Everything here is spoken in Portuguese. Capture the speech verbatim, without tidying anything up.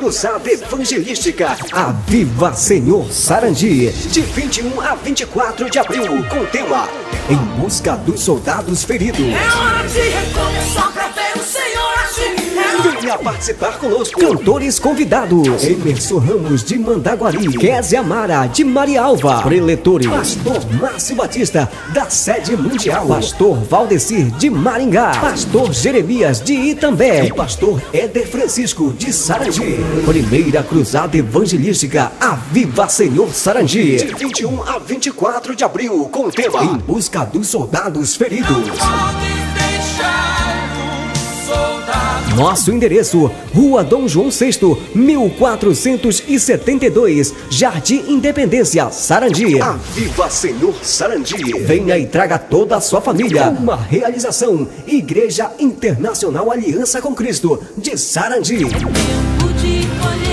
Cruzada Evangelística Aviva Senhor Sarandi, de vinte e um a vinte e quatro de abril, com o tema Em Busca dos Soldados Feridos. É hora de recomeçar pra ver o Senhor agir. Venha participar conosco. Cantores convidados: Emerson Ramos de Mandaguari, Kézia Amara de Marialva, preletores: Pastor Márcio Batista da Sede Mundial, Pastor Valdecir de Maringá, Pastor Jeremias de Itambé e Pastor Éder Francisco de Sarandi. Primeira Cruzada Evangelística Aviva Senhor Sarandi, de vinte e um a vinte e quatro de abril, com o tema Em Busca dos Soldados Feridos. Nosso endereço: Rua Dom João sexto, mil quatrocentos e setenta e dois, Jardim Independência, Sarandi. Aviva Senhor Sarandi. Venha e traga toda a sua família. Uma realização: Igreja Internacional Aliança com Cristo de Sarandi. Tempo de colher.